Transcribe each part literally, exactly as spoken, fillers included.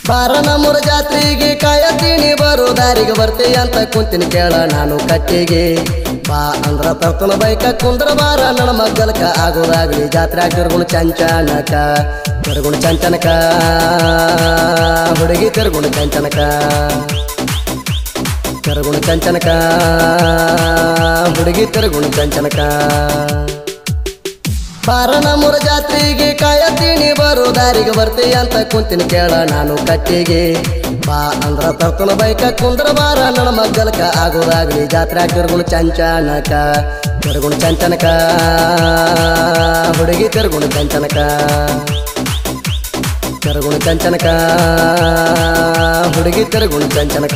ಬಾರ ನಮ್ಮೂರ ಜಾತ್ರೆಗೆ ಕಾಯತೀನಿ ಬರೋ ದಾರಿಗೆ ಬರ್ತಿ ಅಂತ ಕುಂತಿನ ಕೇಳ ನಾನು ಕಟ್ಟಿಗೆ ಬಾ ಅಂದ್ರ ತರ್ತನ ಬೈಕ ಕುಂದ್ರ ಬಾರ ನನ್ನ ಮಗ್ಗಲಕ ಆಗೋದಾಗ್ಲಿ ಜಾತ್ರೆ ತಿರ್ಗುಣ ಚಂಚನಕ ತಿರ್ಗುಣ ಚಂಚನಕ ಹುಡುಗಿ ತಿರ್ಗುಣ ಚಂಚನಕ ತಿರ್ಗುಣ ಚಂಚನಕ ಹುಡುಗಿ ತಿರ್ಗುಣ ಚಂಚನಕ ಬಾರ ನಮ್ಮೂರ ಜಾತ್ರೆಗೆ ಕಾಯತೀನಿ ಬರೋ ದಾರಿಗೆ ಬರ್ತಿ ಅಂತ ಕುಂತಿನ ಕೇಳ ನಾನು ಕಟ್ಟಿಗೆ ಬಾ ಅಂದ್ರ ತರ್ತನ ಬೈಕ ಕುಂದ್ರ ಬಾರ ನನ್ನ ಮಗ್ಗಲಕ ಆಗೋದಾಗ್ಲಿ ಜಾತ್ರೆ ತಿರ್ಗುಣ ಚಂಚನಕ ತಿರ್ಗುಣ ಚಂಚನಕ ಹುಡುಗಿ ತಿರ್ಗುಣ ಚಂಚನಕ ತಿರ್ಗುಣ ಚಂಚನಕ ಹುಡುಗಿ ತಿರ್ಗುಣ ಚಂಚನಕ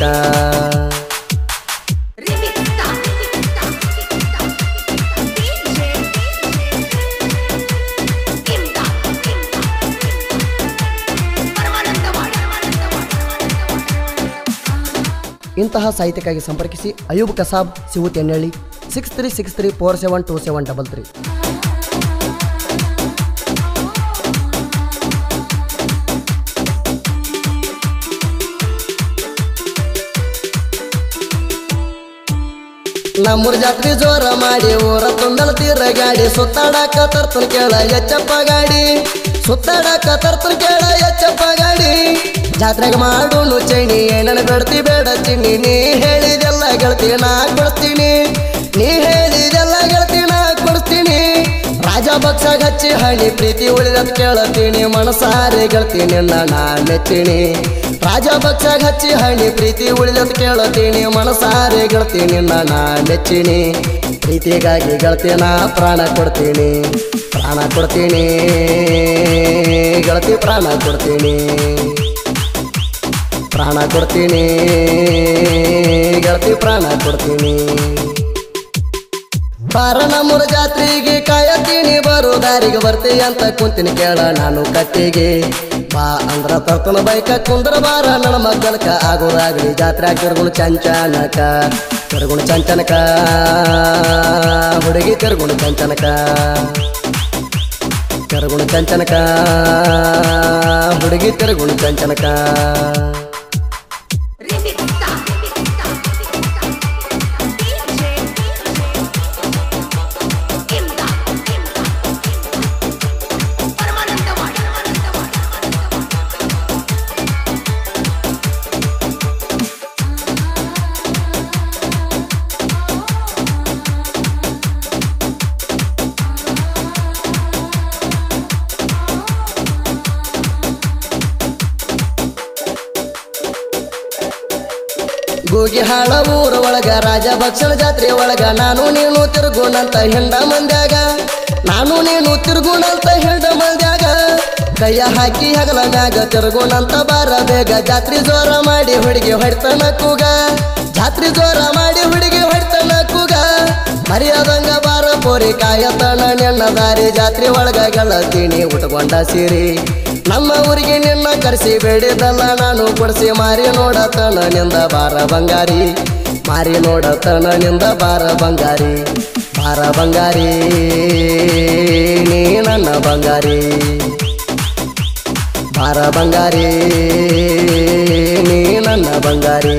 ಇಂತಹ ಸಾಹಿತ್ಯಕ್ಕಾಗಿ ಸಂಪರ್ಕಿಸಿ ಅಯೂಬ್ ಕಸಾಬ್ ಸಿವುತ್ ಎಣ್ಣಳ್ಳಿ six three six three four seven two seven double three. ನಮ್ಮೂರ ಜಾತ್ರೆ ಜೋರ ಮಾಡಿ ಊರ ತುಂಡಲ ತೀರ ಗಾಡಿ ಸುತ್ತಾಡಕ ತರ್ತನ ಕೇಳ ಎಚ್ಚಪ್ಪ ಗಾಡಿ ಸುತ್ತಾಡಕ ತರ್ತನ ಕೇಳ ಎಚ್ಚಪ್ಪ ಗಾಡಿ ಜಾತ್ರೆಗೆ ಮಾಡೋನು ಚೈನಿ ಏನನ ಬೇಡ್ತಿ ಬೇಡ ಚಿನ್ನಿ ನೀ ಹೇಳಿದೆಲ್ಲ ಗೆಳತಿ ನಾ ಕೊಡ್ತೀನಿ ನೀ ಹೇಳಿದೆಲ್ಲ ಗೆಳತಿ ನಾ ಕೊಡ್ತೀನಿ ರಾಜ ಬಕ್ಸಾಗ ಹಚ್ಚಿ ಹಣಿ ಪ್ರೀತಿ ಉಳಿದತ್ ಕೇಳತೀನಿ ಮನಸಾರೆ ಗೆಳತಿ ನಿನ್ನ ನಾ ಮೆಚ್ಚಿನಿ ರಾಜ ಬಕ್ಸಾಗ ಹಚ್ಚಿ ಹಣಿ ಪ್ರೀತಿ ಉಳಿದತ್ ಕೇಳತೀನಿ ಮನಸಾರೆ ಗೆಳತಿ ನಿನ್ನ ನಾ ಮೆಚ್ಚಿನಿ ಪ್ರೀತಿಗಾಗಿ ಗೆಳತಿ ನಾ ಪ್ರಾಣ ಕೊಡ್ತೀನಿ ಪ್ರಾಣ ಕೊಡ್ತೀನಿ ಗೆಳತಿ ಪ್ರಾಣ ಕೊಡ್ತೀನಿ ಪ್ರಾಣ ಕೊಡ್ತೀನಿ ಗೆಳತಿ ಪ್ರಾಣ ಕೊಡ್ತೀನಿ ಬಾರ ನಮ್ಮೂರ ಜಾತ್ರೆಗೆ ಕಾಯತೀನಿ ಬರೋ ದಾರಿಗೆ ಬರ್ತಿ ಅಂತ ಕುಂತಿನ ಕೇಳ ನಾನು ಕಟ್ಟಿಗೆ ಬಾ ಅಂದ್ರ ತರ್ತನ ಬೈಕ ಕುಂದ್ರ ಬಾರ ನನ್ನ ಮಗ್ಗಲಕ ಆಗೋದಾಗ್ಲಿ ಜಾತ್ರೆ ತಿರ್ಗುಣ ಚಂಚನಕ ತಿರ್ಗುಣ ಚಂಚನಕ ಹುಡುಗಿ ತಿರ್ಗುಣ ಚಂಚನಕ ತಿರ್ಗುಣ ಚಂಚನಕ ಹುಡುಗಿ ತಿರ್ಗುಣ ಚಂಚನಕ ಗೋಗಿ ಹಾಳ ಊರ ಒಳಗ ರಾಜ ಭಕ್ಷಣ ಜಾತ್ರೆ ಒಳಗ ನಾನು ನೀನು ತಿರುಗುಣಂತ ಹಿಂಡ ಮಂದ್ಯಾಗ ನಾನು ನೀನು ತಿರುಗುಣಂತ ಹಿಂಡ ಮಂದ್ಯಾಗ ಕೈಯ ಹಾಕಿ ಹಗಲ ಮ್ಯಾಗ ತಿರುಗುಣಂತ ಬಾರ ಬೇಗ ಜಾತ್ರೆ ಜೋರ ಮಾಡಿ ಹುಡುಗಿ ಹೊಡ್ತನ ಕೂಗ ಜಾತ್ರೆ ಜೋರ ಮಾಡಿ ಹುಡುಗಿ ಹೊಡ್ತನ ಕೂಗ ಮರ್ಯಾದಂಗ ಬಾರ ಪೋರಿ ಕಾಯತನ ನಿನ್ನ ದಾರಿ ಜಾತ್ರೆ ಒಳಗ ಗೆಳತೀನಿ ಉಟ್ಕೊಂಡ ಸೀರಿ ನಮ್ಮ ಊರಿಗೆ ನಿನ್ನ ಕರೆಸಿ ಬೇಡಿದಲ್ಲ ನಾನು ಕೊಡಿಸಿ ಮಾರಿ ನೋಡತನ ನಿಂದ ಬಾರ ಬಂಗಾರಿ ಮಾರಿ ನೋಡತನ ನಿಂದ ಬಾರ ಬಂಗಾರಿ ಬಾರ ಬಂಗಾರಿ ನೀ ನನ್ನ ಬಂಗಾರಿ ಬಾರ ಬಂಗಾರಿ ನೀ ನನ್ನ ಬಂಗಾರಿ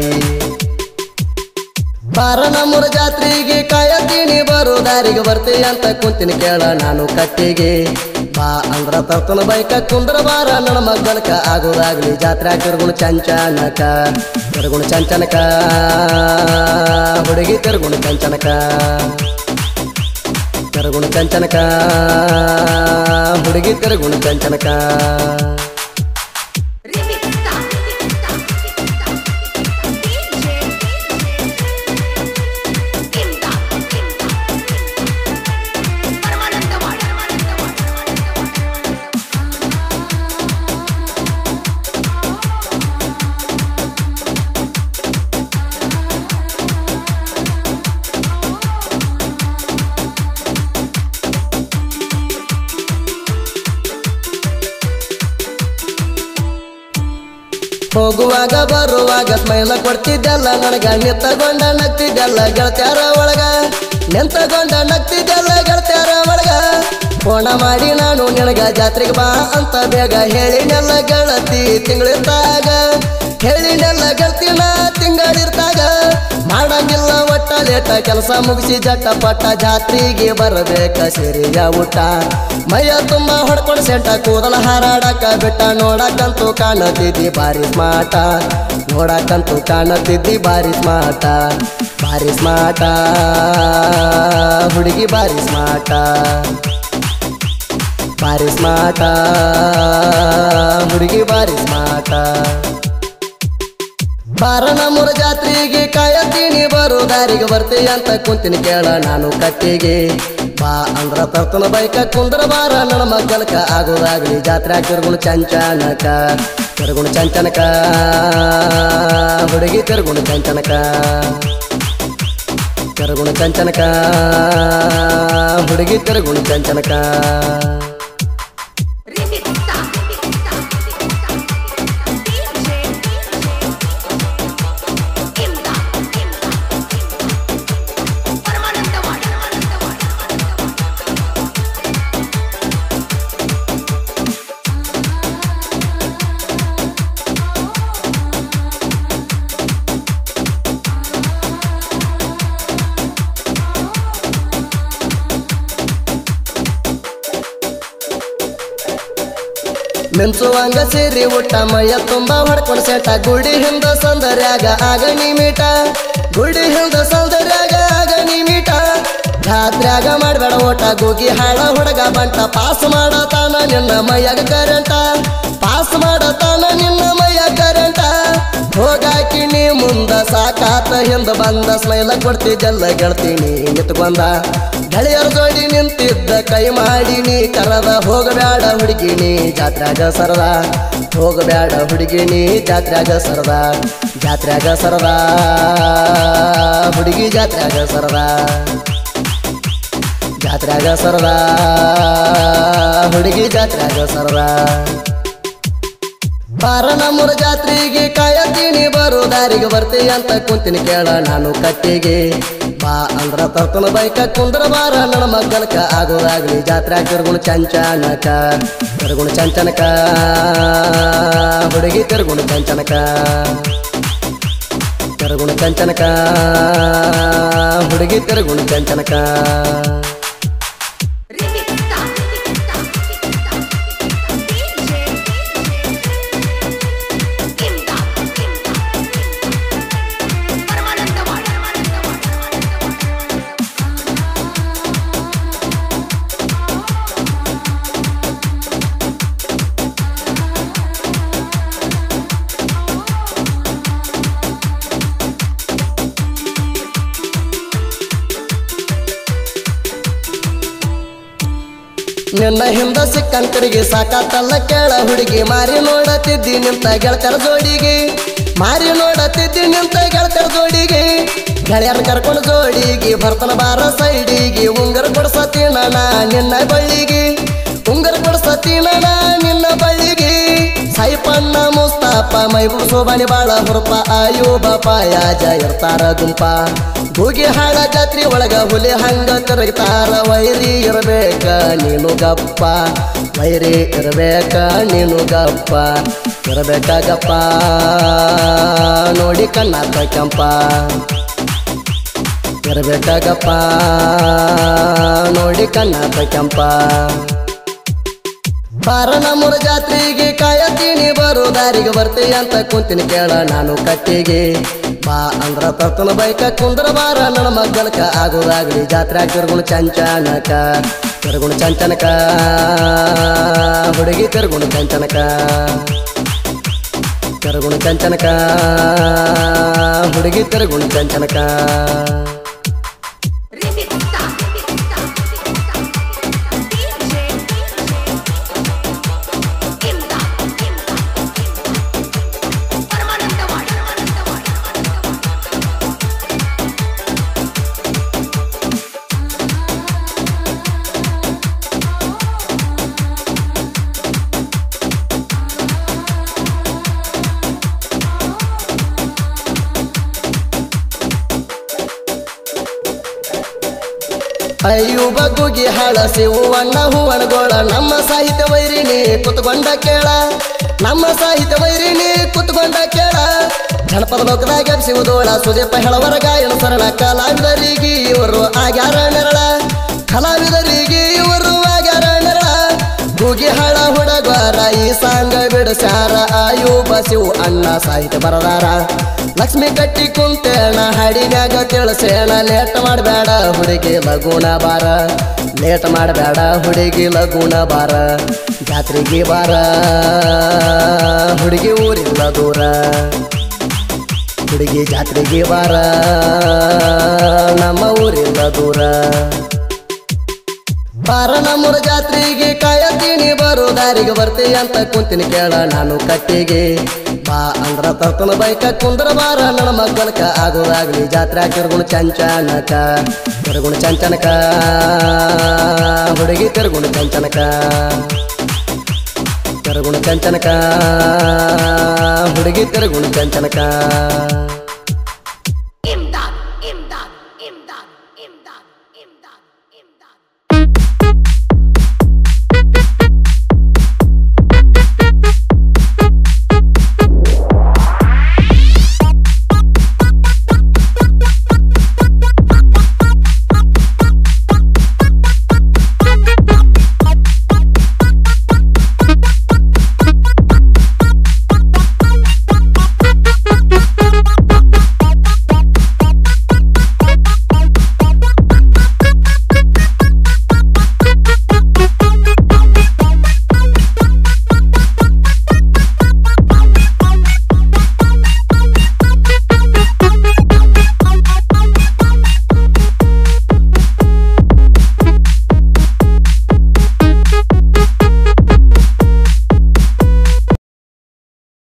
ಬಾರ ನಮ್ಮೂರ ಜಾತ್ರೆಗೆ ಕಾಯತೀನಿ ಬರೋ ದಾರಿಗೆ ಬರ್ತಿ ಅಂತ ಕುಂತಿನ ಕೇಳ ನಾನು ಕಟ್ಟಿಗೆ ಬಾ ಅಂದ್ರ ತರ್ತನ ಬೈಕ ಕುಂದ್ರ ಬಾರ ನನ್ನ ಮಗ್ಗಲಕ ಆಗೋದಾಗ್ಲಿ ಜಾತ್ರೆ ತಿರ್ಗುಣ ಚಂಚನಕ ತಿರ್ಗುಣ ಚಂಚನಕ ಹುಡುಗಿ ತಿರ್ಗುಣ ಚಂಚನಕ ತಿರ್ಗುಣ ಚಂಚನಕ ಹುಡುಗಿ ತಿರ್ಗುಣ ಚಂಚನಕ ಹೋಗುವಾಗ ಬರುವಾಗ ಸ್ಮೈಲ ಕೊಡ್ತಿದ್ದೆಲ್ಲ ನನಗ ನಿಂತಗೊಂಡ ನಗ್ತಿದ್ದೆಲ್ಲ ಗೆಳತ್ಯಾರ ಒಳಗ ನಿಂತಗೊಂಡ ನಗ್ತಿದ್ದೆಲ್ಲ ಗೆಳತ್ಯಾರ ಒಳಗ ಫೋನ ಮಾಡಿ ನಾನು ನಿನಗ ಜಾತ್ರೆಗೆ ಬಾ ಅಂತ ಬೇಗ ಹೇಳಿನೆಲ್ಲ ಗೆಳತಿ ತಿಂಗಳಿದ್ದಾಗ ಗೆಳ್ತಿನ ತಿಂಗಳಿರ್ತಾಗ ಮಾಡಂಗಿಲ್ಲ ಒಟ್ಟ ಲೇಟ ಕೆಲಸ ಮುಗಿಸಿ ಜಟ್ಟ ಪಟ್ಟ ಜಾತ್ರೆಗೆ ಬರಬೇಕ ಸಿರಿಯ ಊಟ ಮೈಯ ತುಂಬ ಹೊಡ್ಕೊಂಡು ಸೆಂಟ ಕೂದಲ ಹಾರಾಡಕ ಬಿಟ್ಟ ನೋಡಕಂತೂ ಕಾಣತಿದ್ದಿ ಬಾರಿ ಸ್ಮಾಟ ನೋಡಕಂತೂ ಕಾಣತಿದ್ದಿ ಬಾರಿ ಸ್ಮಾಟ ಬಾರಿ ಸ್ಮಾಟ ಹುಡುಗಿ ಬಾರಿ ಸ್ಮಾಟ ಬಾರಿ ಸ್ಮಾಟ ಹುಡುಗಿ ಬಾರಿ ಸ್ಮಾಟ ಬಾರ ನಮ್ಮೂರ ಜಾತ್ರೆಗೆ ಕಾಯತೀನಿ ಬರೋ ದಾರಿಗೆ ಬರ್ತಿ ಅಂತ ಕುಂತೀನಿ ಕೇಳ ನಾನು ಕಟ್ಟಿಗೆ ಬಾ ಅಂದ್ರ ತರ್ತನ ಬೈಕ ಕುಂದ್ರ ಬಾರ ನನ್ನ ಮಗ್ಗಲಕ ಆಗೋದಾಗ್ಲಿ ಜಾತ್ರೆ ತಿರ್ಗುಣ ಚಂಚನಕ ತಿರ್ಗುಣ ಚಂಚನಕ ಹುಡುಗಿ ತಿರ್ಗುಣ ಚಂಚನಕ ತಿರ್ಗುಣ ಚಂಚನಕ ಹುಡುಗಿ ತಿರ್ಗುಣ ಚಂಚನಕ ಮಿಂಚುವಂಗ ಸೇರಿ ಊಟ ಮೈಯ ತುಂಬ ಹೊಡ್ಕೊಂಡು ಸೆಟ ಗುಡಿ ಹಿಂದ ಸೌಂದರ್ಯಾಗ ಆಗ ನಿಮಿಟ ಗುಡಿ ಹಿಂದ ಸೌಂದರ್ಯಾಗ ಆಗ ನಿಮಿಟ ಜಾತ್ರ್ಯಾಗ ಮಾಡಬೇಡ ಓಟ ಗೋಗಿ ಹಾಳ ಹುಡುಗ ಬಂಟ ಪಾಸ್ ಮಾಡತಾನ ನಿನ್ನ ಮೈಯಾಗ ಕರೆಂಟ ಪಾಸ್ ಮಾಡತಾನ ನಿನ್ನ ಮೈಯ ಕರೆಂಟ ಹೋಗಾಕಿ ನೀ ಮುಂದ ಸಾಕಾತ ಹಿಂದ ಬಂದ ಸ್ಮೈಲ ಕೊಡ್ತಿ ಜಲ್ಲ ಗೆಳ್ತೀನಿ ನಿತ್ಕೊಂಡ ಗೆಳೆಯರ ಜೋಡಿ ನಿಂತಿದ್ದ ಕೈ ಮಾಡಿ ನೀ ಕರದ ಹೋಗಬೇಡ ಹುಡುಗಿನಿ ಜಾತ್ರ್ಯಾಗ ಸರದ ಹೋಗಬೇಡ ಹುಡುಗಿನಿ ಜಾತ್ರ್ಯಾಗ ಸರದ ಜಾತ್ರ್ಯಾಗ ಸರದ ಹುಡುಗಿ ಜಾತ್ರ್ಯಾಗ ಸರದ ಜಾತ್ರ್ಯಾಗ ಸರದ ಹುಡುಗಿ ಜಾತ್ರ್ಯಾಗ ಸರದ ಬಾರ ನಮ್ಮೂರ ಜಾತ್ರೆಗೆ ಕಾಯತೀನಿ ಬರೋ ದಾರಿಗೆ ಬರ್ತಿ ಅಂತ ಕುಂತೀನಿ ಕೇಳ ನಾನು ಕಟ್ಟಿಗೆ ಬಾ ಅಂದ್ರ ತರ್ತನ ಬೈಕ ಕುಂದ್ರ ಬಾರ ನನ್ನ ಮಗ್ಗಲಕ ಆಗೋದಾಗ್ಲಿ ಜಾತ್ರೆ ತಿರ್ಗುಣ ಚಂಚನಕ ತಿರ್ಗುಣ ಚಂಚನಕ ಹುಡುಗಿ ತಿರ್ಗುಣ ಚಂಚನಕ ತಿರ್ಗುಣ ಚಂಚನಕ ಹುಡುಗಿ ತಿರ್ಗುಣ ಚಂಚನಕ ನಿನ್ನ ಹಿಂದ ಸಿಕ್ಕನ್ ಕಡೆಗೆ ಸಾಕಾತಲ್ಲ ಕೇಳ ಹುಡುಗಿ ಮಾರಿ ನೋಡತಿದ್ದಿ ನಿಂತ ಗೆಳತರ ಜೋಡಿಗೆ ಮಾರಿ ನೋಡತಿದ್ದಿ ನಿಂತ ಗೆಳತರ ಜೋಡಿಗೆ ಗೆಳೆಯರ ಕರ್ಕೊಂಡು ಜೋಡಿಗೆ ಬರ್ತನ ಬಾರ ಸೈಡಿಗೆ ಉಂಗರ ಕೊಡ್ಸತೀನ ನಾ ನಿನ್ನ ಬಳ್ಳಿಗೆ ಉಂಗರ ಕೊಡ್ಸತೀನ ನಾ ನಿನ್ನ ಬಳ್ಳಿಗೆ ಸೈಪಣ್ಣ ಮುಸ್ತಾಪ ಮೈಬೂಬ್ ಸೋಬಾನಿ ಬಾಳ ಹುರುಪ ಆಯೂಬ ಪಾಯಾಜ ಇರ್ತಾರ ಗುಂಪ ಹೋಗಿ ಹಾಳ ಜಾತ್ರೆ ಒಳಗ ಹುಲಿ ಹಂಗ ತಿರುಗ್ತಾರ ವೈರಿ ಇರಬೇಕ ನೀನು ಗಪ್ಪ ವೈರಿ ಇರಬೇಕ ನೀನು ಗಪ್ಪ ಇರಬೇಕ ಗಪ್ಪ ನೋಡಿ ಕಣ್ಣಾತ ಕೆಂಪ ಇರಬೇಕ ಗಪ್ಪ ನೋಡಿ ಕಣ್ಣಾತ ಕೆಂಪ ಬಾರ ನಮ್ಮೂರ ಜಾತ್ರೆಗೆ ಕಾಯತೀನಿ ಬರೋ ದಾರಿಗೆ ಬರ್ತಿ ಅಂತ ಕುಂತೀನಿ ಕೇಳ ನಾನು ಕಟ್ಟಿಗೆ ಬಾ ಅಂದ್ರ ತರ್ತನ ಬೈಕ ಕುಂದ್ರ ಬಾರ ನನ್ನ ಮಗ್ಗಲಕ ಆಗೋದಾಗ್ಲಿ ಜಾತ್ರೆ ತಿರ್ಗುಣ ಚಂಚನಕ ತಿರ್ಗುಣ ಚಂಚನಕ ಹುಡುಗಿ ತಿರ್ಗುಣ ಚಂಚನಕ ತಿರ್ಗುಣ ಚಂಚನಕ ಹುಡುಗಿ ತಿರ್ಗುಣ ಚಂಚನಕ ಅಯ್ಯೂಬ ಗುಗಿ ಹಾಳ ಶಿವಣ್ಣ ಹೂವಣಗೋಳ ನಮ್ಮ ಸಾಹಿತ್ಯ ವೈರಿನಿ ಕುತ್ಕೊಂಡ ಕೇಳ ನಮ್ಮ ಸಾಹಿತ್ಯ ವೈರಿನಿ ಕುತ್ಕೊಂಡ ಕೇಳ ಜನಪದ ಲೋಕದಾಗ ಎಬ್ಸಿವುದೋಳ ಸುದೀಪ ಹೆಳವರ ಗಾಯನ ಸರಳ ಕಲಾವಿದರಿಗೆ ಇವರು ಆಗ್ಯಾರ ನೆರಳ ಕಲಾವಿದರಿಗೆ ಇವರು ಆಗ್ಯಾರ ನೆರಳ ಗೂಗಿ ಹಳ ಹುಡುಗರ ಈ ಸಾಂಗ ಬಿಡಸ್ಯಾರ ಆಯುಬ ಶಿವ ಅಣ್ಣ ಸಾಹಿತ್ಯ ಬರದಾರ ಲಕ್ಷ್ಮಿ ಕಟ್ಟಿ ಕುಂತೇಣ ಹಾಡಿನ್ಯಾಗ ತಿಳಿಸೇಣ ಲೇಟ್ ಮಾಡಬೇಡ ಹುಡುಗಿ ಲಗುಣ ಬಾರ ಲೇಟ್ ಮಾಡಬೇಡ ಹುಡುಗಿ ಲಗುಣ ಬಾರ ಜಾತ್ರೆಗೆ ಬಾರ ಹುಡುಗಿ ಊರಿಲ್ಲ ದೂರ ಹುಡುಗಿ ಜಾತ್ರೆಗೆ ಬಾರ ನಮ್ಮ ಊರಿಲ್ಲ ದೂರ ಬಾರ ನಮ್ಮೂರ ಜಾತ್ರೆಗೆ ಕಾಯತೀನಿ ಬರೋ ದಾರಿಗೆ ಬರ್ತೀಯ ಅಂತ ಕುಂತೀನಿ ಕೇಳ ನಾನು ಕಟ್ಟಿಗೆ ಬಾ ಅಂದ್ರ ತರ್ತನ ಬೈಕ ಕುಂದ್ರ ಬಾರ ನನ್ನ ಮಕ್ಕಳಕ ಆಗೋದಾಗ್ಲಿ ಜಾತ್ರೆ ತಿರ್ಗುಣ ಚಂಚನಕ ತಿರ್ಗುಣ ಚಂಚನಕ ಹುಡುಗಿ ತಿರ್ಗುಣ ಚಂಚನಕ ತಿರ್ಗುಣ ಚಂಚನಕ ಹುಡುಗಿ ತಿರ್ಗುಣ ಚಂಚನಕ